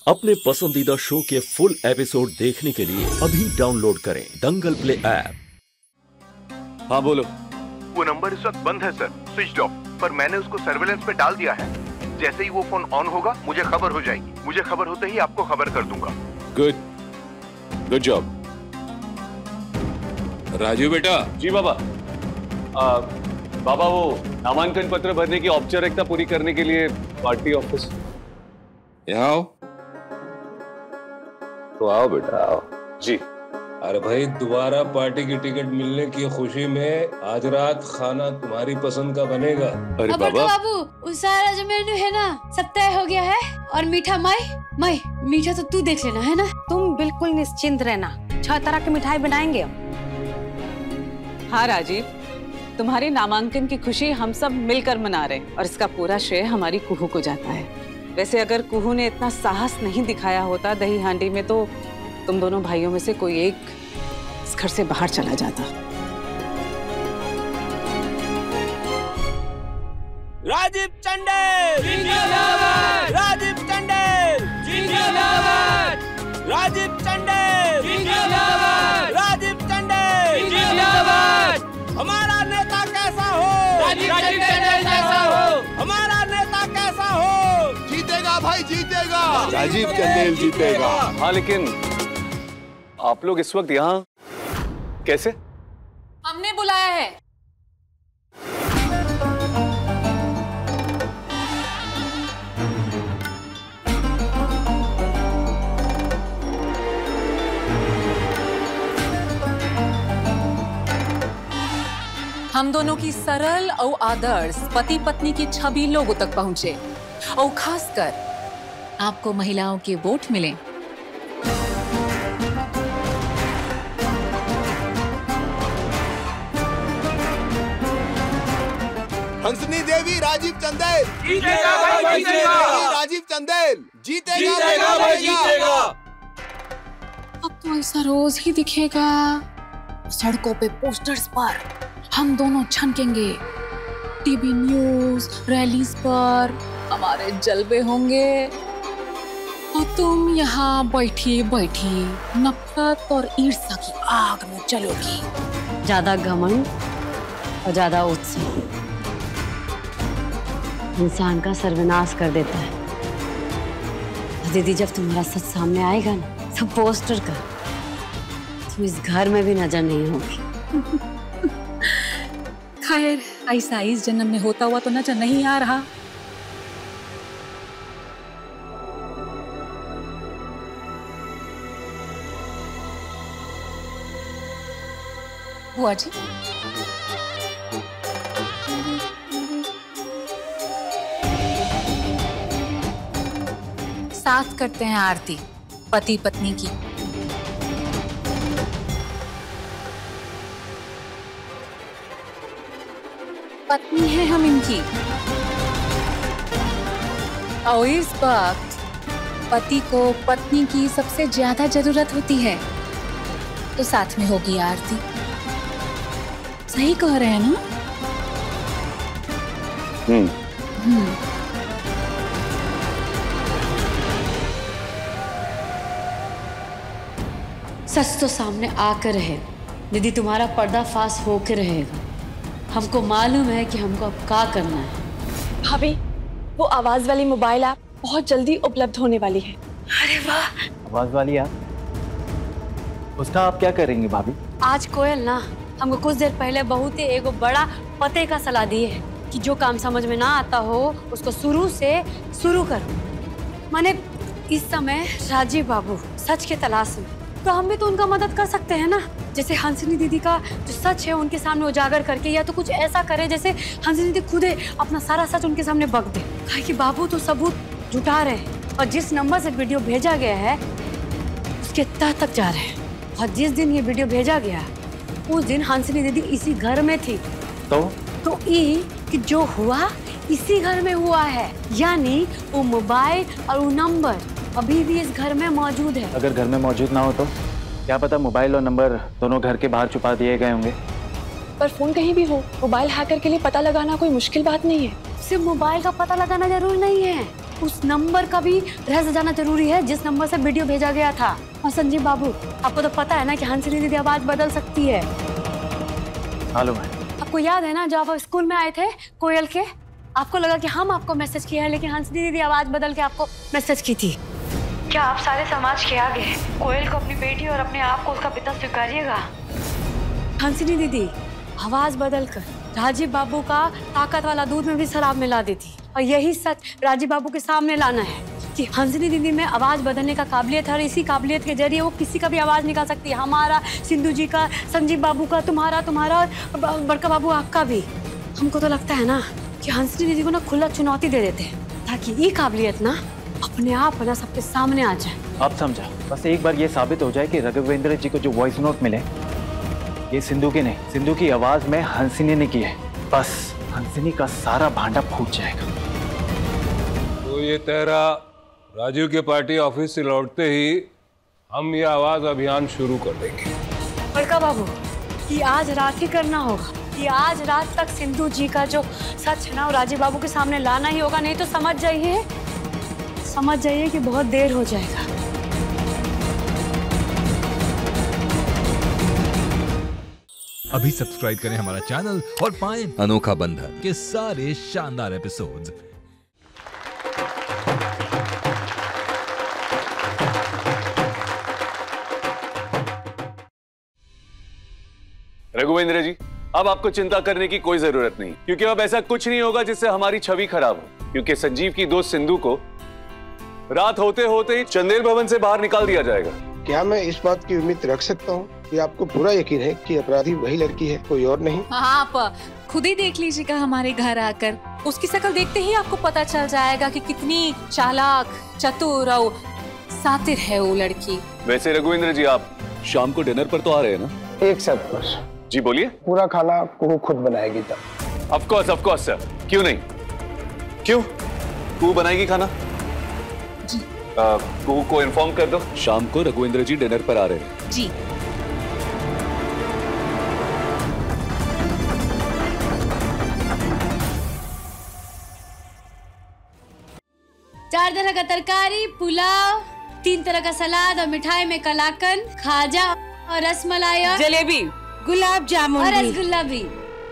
अपने पसंदीदा शो के फुल एपिसोड देखने के लिए अभी डाउनलोड करें दंगल प्ले ऐप। हाँ बोलो। वो नंबर इस वक्त बंद है सर, स्विच ऑफ, पर मैंने उसको सर्वेलेंस पे डाल दिया है। जैसे ही वो फोन ऑन होगा मुझे खबर हो जाएगी। मुझे खबर होते ही आपको खबर कर दूंगा। Good job. राजू बेटा। जी बाबा। बाबा वो नामांकन पत्र भरने की औपचारिकता पूरी करने के लिए पार्टी ऑफिस। यहाँ आओ। तो आओ बेटा आओ। जी। अरे भाई, दोबारा पार्टी की टिकट मिलने की खुशी में आज रात खाना तुम्हारी पसंद का बनेगा। अरे बाबा बाबू, सारा जो मेन्यू है ना सब तय हो गया है। और मीठा माई मीठा तो तू देख लेना, है ना? तुम बिल्कुल निश्चिंत रहना, 6 तरह की मिठाई बनाएंगे। हाँ राजीव, तुम्हारे नामांकन की खुशी हम सब मिलकर मना रहे हैं और इसका पूरा श्रेय हमारी कुहू को जाता है। वैसे अगर कुहू ने इतना साहस नहीं दिखाया होता दही हांडी में, तो तुम दोनों भाइयों में से कोई एक इस घर से बाहर चला जाता। राजीव टंडेल जिंदाबाद, राजीव टंडेल जिंदाबाद, राजीव टंडेल जिंदाबाद, राजीव टंडेल जिंदाबाद। हमारा नेता कैसा हो? राजीव टंडेल जैसा हो। हमारा नेता कैसा हो? जीतेगा भाई, जीतेगा। राजीव टंडेल जीतेगा। हाँ, लेकिन आप लोग इस वक्त यहाँ कैसे? हमने बुलाया है। हम दोनों की सरल और आदर्श पति पत्नी की छवि लोगों तक पहुंचे और खासकर आपको महिलाओं के वोट मिले। हंसनी देवी राजीव टंडेल जीतेगा भाई, जीतेगा। राजीव टंडेल जीतेगा भाई, जीतेगा। अब तो ऐसा रोज ही दिखेगा। सड़कों पे पोस्टर्स पर हम दोनों छनकेंगे, टीवी न्यूज रैलीज पर हमारे जलवे होंगे और तुम यहाँ बैठी बैठी नफरत और ईर्ष्या की आग में जलोगी। ज्यादा घमंड और ज्यादा उत्साह इंसान का सर्वनाश कर देता है। दीदी, जब तुम्हारा सच सामने आएगा ना, सब पोस्टर का, तुम इस घर में भी नजर नहीं होगी। खैर, ऐसा इस जन्म में होता हुआ तो नजर नहीं आ रहा। बुआ जी, साथ करते हैं आरती पति पत्नी की। पत्नी है हम इनकी, और इस वक्त पति को पत्नी की सबसे ज्यादा जरूरत होती है, तो साथ में होगी आरती। सही कह रहे हैं ना? सच तो सामने आकर रहे दीदी, तुम्हारा पर्दाफाश होकर रहेगा। हमको मालूम है कि हमको अब क्या करना है। भाभी, वो आवाज वाली मोबाइल ऐप बहुत जल्दी उपलब्ध होने वाली है। अरे वाह! आवाज वाली ऐप, उसका आप क्या करेंगे भाभी? आज कोयल ना हमको कुछ देर पहले बहुत ही एगो बड़ा पते का सलाह दी है कि जो काम समझ में ना आता हो उसको शुरू से शुरू करो। माने इस समय राजीव बाबू सच के तलाश में, तो हम भी तो उनका मदद कर सकते हैं ना। जैसे हंसनी दीदी का जो सच है उनके सामने उजागर करके, या तो कुछ ऐसा करे जैसे हंसनी दीदी खुद अपना सारा सच उनके सामने बक दे। काहे कि बाबू तो सबूत जुटा रहे हैं और जिस नंबर से वीडियो भेजा गया है उसके तह तक जा रहे हैं। और जिस दिन ये वीडियो भेजा गया उस दिन हंसनी दीदी इसी घर में थी। तो ये कि जो हुआ इसी घर में हुआ है, यानी वो मोबाइल और वो नंबर अभी भी इस घर में मौजूद है। अगर घर में मौजूद ना हो तो क्या पता मोबाइल और नंबर दोनों घर के बाहर छुपा दिए गए होंगे। पर फोन कहीं भी हो, मोबाइल हैकर के लिए पता लगाना कोई मुश्किल बात नहीं है। सिर्फ मोबाइल का पता लगाना जरूरी नहीं है, उस नंबर का भी रहस्य जानना जरूरी है जिस नंबर से वीडियो भेजा गया था। और संजीव बाबू, आपको तो पता है ना कि हंसिनी दीदी आवाज बदल सकती है। मालूम है। आपको याद है ना जब आप स्कूल में आए थे कोयल के, आपको लगा कि हम आपको मैसेज किया है, लेकिन हंसिनी दीदी आवाज बदल के आपको मैसेज की थी। क्या आप सारे समाज के आगे कोयल को अपनी बेटी और अपने आप को उसका पिता स्वीकारिएगा? हंसिनी दीदी आवाज बदलकर राजीव बाबू का ताकत वाला दूध में भी शराब मिला देती, और यही सच राजीव बाबू के सामने लाना है कि हंसिनी दीदी में आवाज बदलने का काबिलियत है, और इसी काबिलियत के जरिए वो किसी का भी आवाज निकाल सकती है। हमारा, सिंधु जी का, संजीव बाबू का, तुम्हारा और बड़का बाबू आपका भी। हमको तो लगता है ना कि हंसिनी दीदी को ना खुला चुनौती दे देते हैं, ताकि ये काबिलियत ना अपने आप ना सबके सामने आ जाए। आप समझा, बस एक बार ये साबित हो जाए कि राघवेंद्र जी को जो वॉइस नोट मिले ये सिंधु के नहीं, सिंधु की आवाज में हंसिनी ने की है, बस हंसिनी का सारा भांडा फूट जाएगा। तो ये तेरा राजीव के पार्टी ऑफिस से लौटते ही हम ये आवाज अभियान शुरू कर देंगे। बड़का बाबू, ये आज रात ही करना होगा, कि आज रात तक सिंधु जी का जो सच है ना वो राजीव बाबू के सामने लाना ही होगा, नहीं तो समझ जाइए कि बहुत देर हो जाएगा। अभी सब्सक्राइब करें हमारा चैनल और पाएं अनोखा बंधन के सारे शानदार एपिसोड्स। रघुवेंद्र जी, अब आपको चिंता करने की कोई जरूरत नहीं, क्योंकि अब ऐसा कुछ नहीं होगा जिससे हमारी छवि खराब हो, क्योंकि संजीव की दोस्त सिंधु को रात होते होते ही चंदेल भवन से बाहर निकाल दिया जाएगा। क्या मैं इस बात की उम्मीद रख सकता हूँ कि आपको पूरा यकीन है कि अपराधी वही लड़की है, कोई और नहीं? आप खुद ही देख लीजिएगा हमारे घर आकर, उसकी शक्ल देखते ही आपको पता चल जाएगा कि कितनी चालाक, चतुर और सातिर है वो लड़की। वैसे रघुवेंद्र जी, आप शाम को डिनर पर तो आ रहे हैं ना? एक शर्त जी बोलिए। पूरा खाना कुहू खुद बनाएगी तब। ऑफ कोर्स सर, क्यों नहीं, क्यों कुहू बनाएगी खाना? जी। कुहू को इन्फॉर्म कर दो शाम को रघुवेंद्र जी डिनर पर आ रहे हैं। जी। चार तरह का तरकारी, पुलाव, 3 तरह का सलाद और मिठाई में कलाकंद, खाजा और रसमलाई और जलेबी, गुलाब जामुन और रसगुल्ला भी।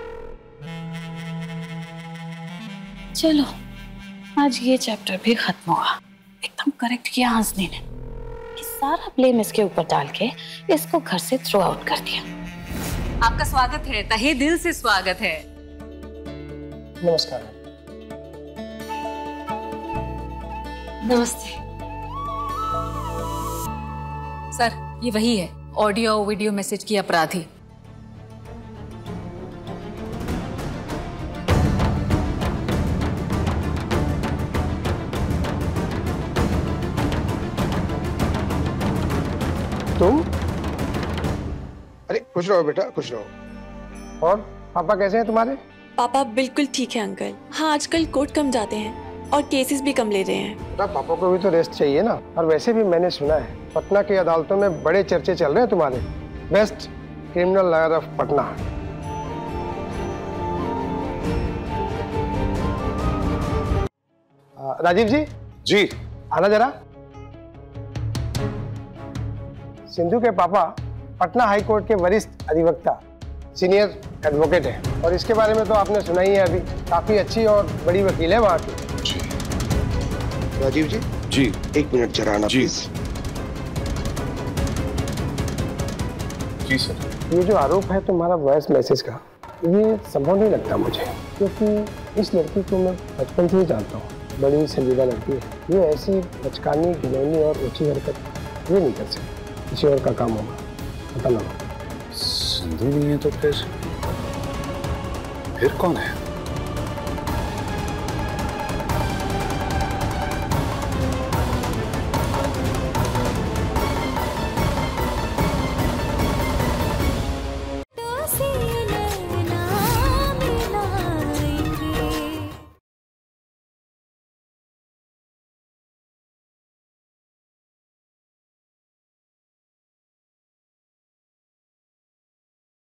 चलो आज ये चैप्टर भी खत्म हुआ। एकदम करेक्ट किया हंसनी ने कि सारा ब्लेम इसके ऊपर डाल के इसको घर से थ्रो आउट कर दिया। आपका स्वागत है, तहे दिल से स्वागत है। नमस्कार। नमस्ते सर, ये वही है ऑडियो वीडियो मैसेज की अपराधी। तुम? अरे खुश रहो बेटा, खुश रहो। और पापा कैसे हैं तुम्हारे? पापा बिल्कुल ठीक है अंकल। हाँ, आजकल कोर्ट कम जाते हैं और केसेस भी कम ले रहे हैं। पापा को भी तो रेस्ट चाहिए ना। और वैसे भी मैंने सुना है पटना की अदालतों में बड़े चर्चे चल रहे हैं तुम्हारे, best criminal lawyer of Patna. Rajeev ji. जी। आना जरा। सिंधु के पापा पटना हाई कोर्ट के वरिष्ठ अधिवक्ता, सीनियर एडवोकेट है, और इसके बारे में तो आपने सुना ही है अभी। काफी अच्छी और बड़ी वकील है वहाँ की। राजीव जी। जी। 1 मिनट जरा आना प्लीज। Ji sir. ये जो आरोप है तुम्हारा वॉइस मैसेज का, ये संभव नहीं लगता मुझे, क्योंकि इस लड़की को मैं बचपन से ही जानता हूँ। बड़ी संजीदा लड़की है। ये ऐसी बचकानी, घिनौनी और ऊंची हरकत ये नहीं कर सकती। किसी और का काम होगा, पता ना। सिंधु नहीं है तो फिर कौन है?